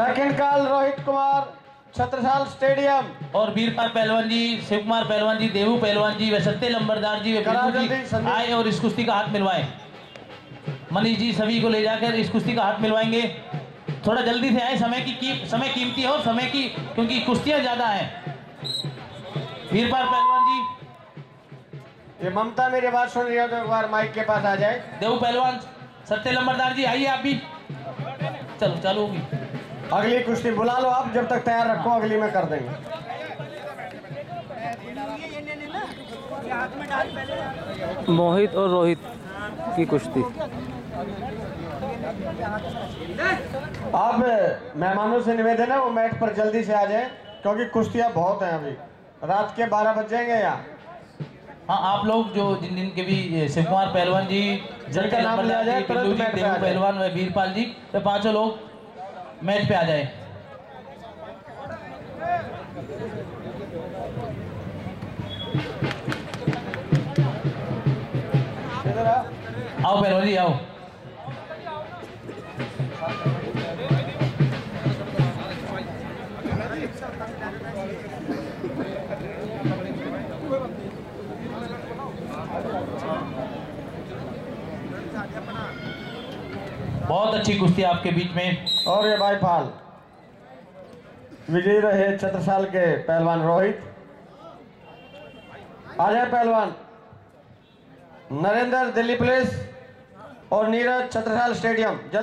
Second call Rohit Kumar Chhatrasal stadium. और वीरपाल पहलवान जी, शिव कुमार पहलवान जी, देवू पहलवान जी, व सत्य लंबरदार जी, व आए और इस कुश्ती का हाथ मिलवाएं। मनीष जी सभी को ले जाकर इस कुश्ती का हाथ मिलवाएंगे। थोड़ा जल्दी से आए, समय कीमती है और समय की, क्योंकि कुश्तियां ज्यादा हैं। वीरपाल पहलवान जी, ये ममता मेरी बात सुन रही हो तो एक बार माइक के पास आ जाए। देवू पहलवान, सत्य लंबरदार जी आइए आप भी। चलो चालू होगी अगली कुश्ती बुला लो आप, जब तक तैयार रखो, अगली में कर देंगे। मोहित और रोहित की कुश्ती। अब मेहमानों से निवेदन है वो मैट पर जल्दी से आ जाएं, क्योंकि कुश्तियां बहुत हैं। अभी रात के 12 बज जाएंगे यहाँ। हाँ, आप लोग जो जिन के भी शिव कुमार पहलवान जी, जिनका नाम लिया जाए तुरंत देवू मैट पे आ जाए। पहलवान व वीरपाल जी, तो पांचों लोग मैच पे आ जाए। आओ पहलवान जी आओ। बहुत अच्छी कुश्ती आपके बीच में। और ये भाई फाल विजयी रहे छत्रसाल के पहलवान रोहित। आ जाए पहलवान नरेंद्र दिल्ली पुलिस और नीरज छत्रसाल स्टेडियम।